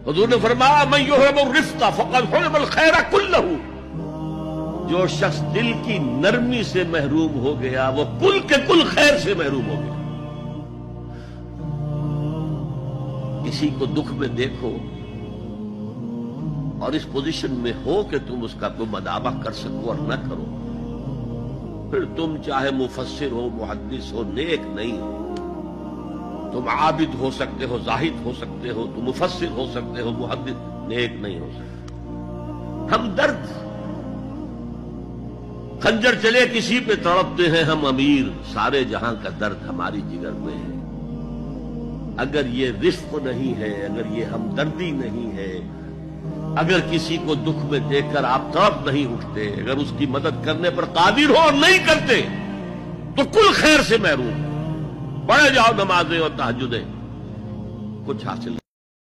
حضور نے فرمایا من یحرم الرفق فقد حرم الخیر کلہ، جو شخص دل کی نرمی سے محروم ہو گیا وہ کل کے کل خیر سے محروم ہو گیا۔ کسی کو دکھ میں دیکھو اور اس پوزیشن میں ہو کہ تم اس کا کوئی مداوع کر سکو اور نہ کرو، پھر تم چاہے مفسر ہو، محدث ہو، نیک نہیں ہو۔ تم عابد ہو سکتے ہو، زاہد ہو سکتے ہو، تم مفسر ہو سکتے ہو، محدث، نیک نہیں ہو سکتے۔ ہم درد خنجر چلے کسی پہ تڑپتے ہیں ہم امیر، سارے جہاں کا درد ہماری جگر میں ہے۔ اگر یہ رفق نہیں ہے، اگر یہ ہمدردی نہیں ہے، اگر کسی کو دکھ میں دیکھ کر آپ تڑپ نہیں اٹھتے، اگر اس کی مدد کرنے پر قادر ہو اور نہیں کرتے تو کل خیر سے محروم۔ پڑھے جاؤ نمازیں اور تہجدیں، کچھ حاصل نہیں۔